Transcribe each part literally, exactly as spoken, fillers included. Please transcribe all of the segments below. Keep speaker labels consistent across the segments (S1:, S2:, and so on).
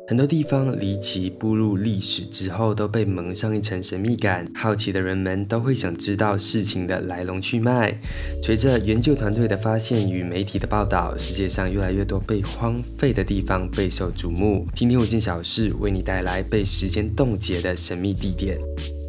S1: 很多地方离奇步入历史之后，都被蒙上一层神秘感。好奇的人们都会想知道事情的来龙去脉。随着研究团队的发现与媒体的报道，世界上越来越多被荒废的地方备受瞩目。今天五件小事为你带来被时间冻结的神秘地点。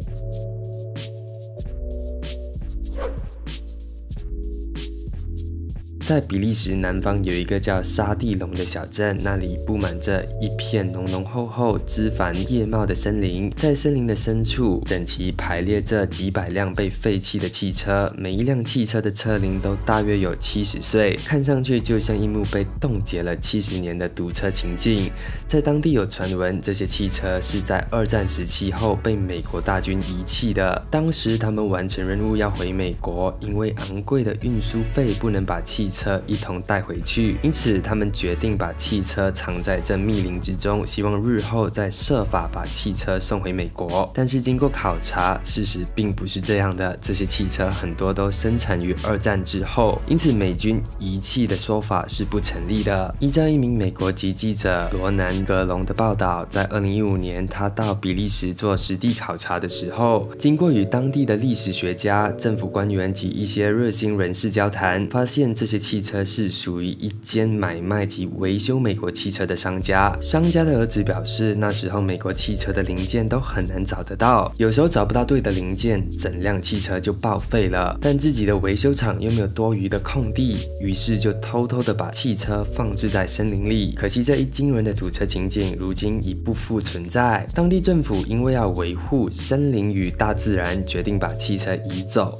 S1: 在比利时南方有一个叫沙地龙的小镇，那里布满着一片浓浓厚厚、枝繁叶茂的森林。在森林的深处，整齐排列着几百辆被废弃的汽车，每一辆汽车的车龄都大约有七十岁，看上去就像一幕被冻结了七十年的堵车情境。在当地有传闻，这些汽车是在二战时期后被美国大军遗弃的。当时他们完成任务要回美国，因为昂贵的运输费不能把汽车一同带回去，因此他们决定把汽车藏在这密林之中，希望日后再设法把汽车送回美国。但是经过考察，事实并不是这样的，这些汽车很多都生产于二战之后，因此美军遗弃的说法是不成立的。依照一名美国籍记者罗南·格隆的报道，在二零一五年他到比利时做实地考察的时候，经过与当地的历史学家、政府官员及一些热心人士交谈，发现这些汽车是属于一间买卖及维修美国汽车的商家。商家的儿子表示，那时候美国汽车的零件都很难找得到，有时候找不到对的零件，整辆汽车就报废了。但自己的维修厂又没有多余的空地，于是就偷偷的把汽车放置在森林里。可惜这一惊人的堵车情景，如今已不复存在。当地政府因为要维护森林与大自然，决定把汽车移走。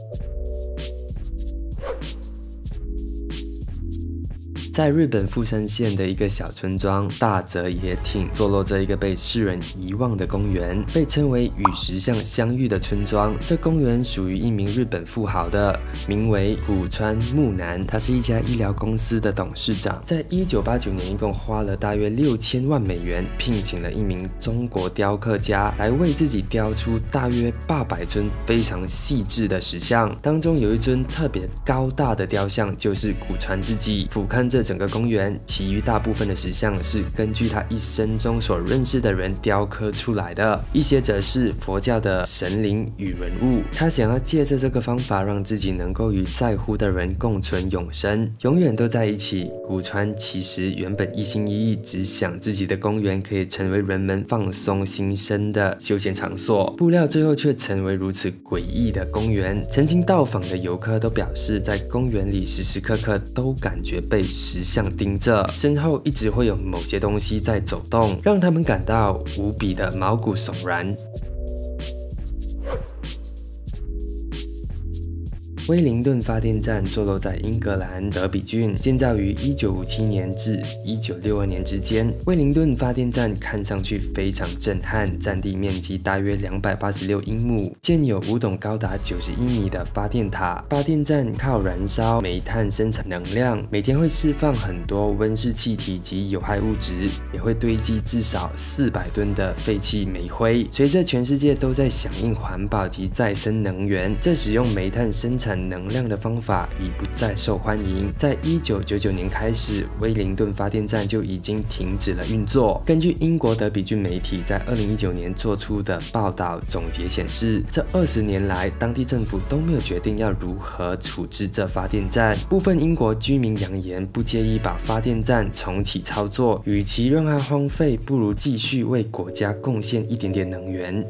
S1: 在日本富山县的一个小村庄大泽野町，坐落着一个被世人遗忘的公园，被称为与石像相遇的村庄。这公园属于一名日本富豪的，名为古川木南，他是一家医疗公司的董事长。在一九八九年，一共花了大约六千万美元，聘请了一名中国雕刻家来为自己雕出大约八百尊非常细致的石像。当中有一尊特别高大的雕像，就是古川自己。俯瞰着整个公园，其余大部分的石像是根据他一生中所认识的人雕刻出来的，一些则是佛教的神灵与人物。他想要借着这个方法，让自己能够与在乎的人共存永生，永远都在一起。古川其实原本一心一意，只想自己的公园可以成为人们放松心身的休闲场所，不料最后却成为如此诡异的公园。曾经到访的游客都表示，在公园里时时刻刻都感觉被石像盯着，身后一直会有某些东西在走动，让他们感到无比的毛骨悚然。威灵顿发电站坐落在英格兰德比郡，建造于一九五七年至一九六二年之间。威灵顿发电站看上去非常震撼，占地面积大约两百八十六英亩，建有五栋高达九十一米的发电塔。发电站靠燃烧煤炭生产能量，每天会释放很多温室气体及有害物质，也会堆积至少四百吨的废弃煤灰。随着全世界都在响应环保及再生能源，这使用煤炭生产能量的方法已不再受欢迎。在一九九九年开始，威灵顿发电站就已经停止了运作。根据英国德比郡媒体在二零一九年做出的报道总结显示，这二十年来，当地政府都没有决定要如何处置这发电站。部分英国居民扬言不介意把发电站重启操作，与其让它荒废，不如继续为国家贡献一点点能源。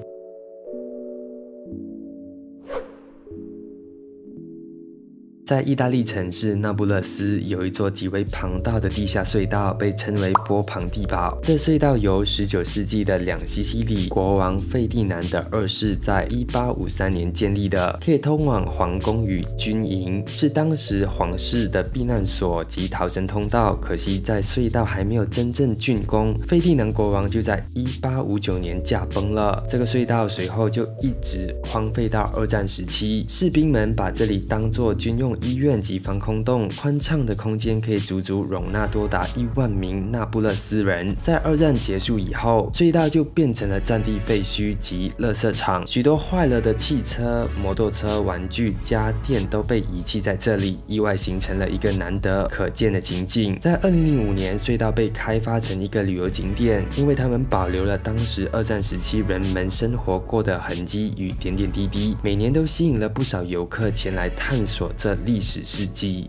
S1: 在意大利城市那不勒斯有一座极为庞大的地下隧道，被称为波旁地堡。这隧道由十九世纪的两西西里国王费迪南的二世在一八五三年建立的，可以通往皇宫与军营，是当时皇室的避难所及逃生通道。可惜在隧道还没有真正竣工，费迪南国王就在一八五九年驾崩了。这个隧道随后就一直荒废到二战时期，士兵们把这里当作军用医院及防空洞，宽敞的空间可以足足容纳多达一万名那不勒斯人。在二战结束以后，隧道就变成了战地废墟及垃圾场，许多坏了的汽车、摩托车、玩具、家电都被遗弃在这里，意外形成了一个难得可见的情景。在二零零五年，隧道被开发成一个旅游景点，因为他们保留了当时二战时期人们生活过的痕迹与点点滴滴，每年都吸引了不少游客前来探索这历史事迹。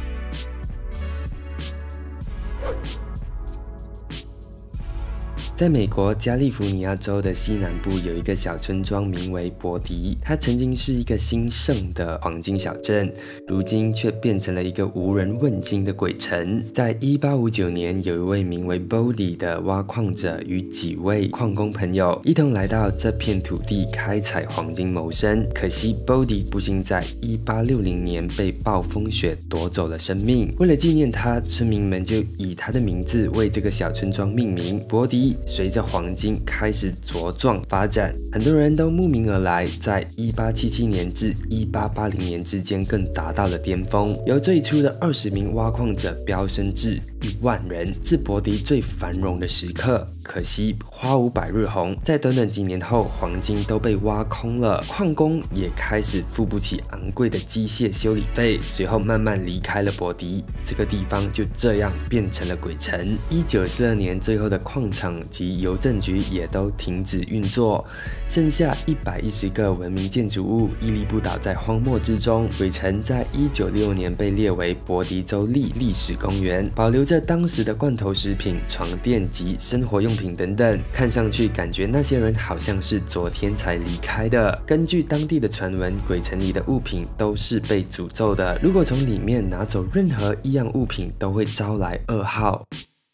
S1: 在美国加利福尼亚州的西南部有一个小村庄，名为伯迪。它曾经是一个兴盛的黄金小镇，如今却变成了一个无人问津的鬼城。在一八五九年，有一位名为 Bodie 的挖矿者与几位矿工朋友一同来到这片土地开采黄金谋生。可惜 Bodie 不幸在一八六零年被暴风雪夺走了生命。为了纪念他，村民们就以他的名字为这个小村庄命名。伯迪随着黄金开始茁壮发展，很多人都慕名而来，在一八七七年至一八八零年之间更达到了巅峰，由最初的二十名挖矿者飙升至一万人，是伯迪最繁荣的时刻。可惜花无百日红，在短短几年后，黄金都被挖空了，矿工也开始付不起昂贵的机械修理费，随后慢慢离开了伯迪，这个地方就这样变成了鬼城。一九四二年，最后的矿场及邮政局也都停止运作，剩下一百一十个文明建筑物屹立不倒在荒漠之中。鬼城在一九六六年被列为伯迪州立历史公园，保留着当时的罐头食品、床垫及生活用品等等，看上去感觉那些人好像是昨天才离开的。根据当地的传闻，鬼城里的物品都是被诅咒的，如果从里面拿走任何一样物品，都会招来噩耗。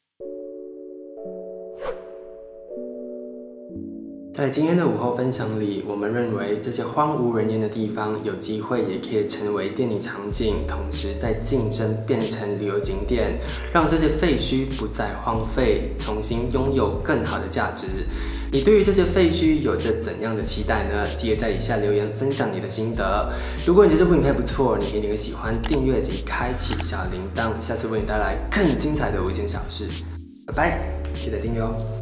S1: 在今天的午后分享里，我们认为这些荒无人烟的地方有机会也可以成为电影场景，同时在晋升变成旅游景点，让这些废墟不再荒废，重新拥有更好的价值。你对于这些废墟有着怎样的期待呢？记得在以下留言分享你的心得。如果你觉得这部影片不错，你可以点个喜欢、订阅及开启小铃铛，下次为你带来更精彩的五件小事。拜拜，记得订阅哦。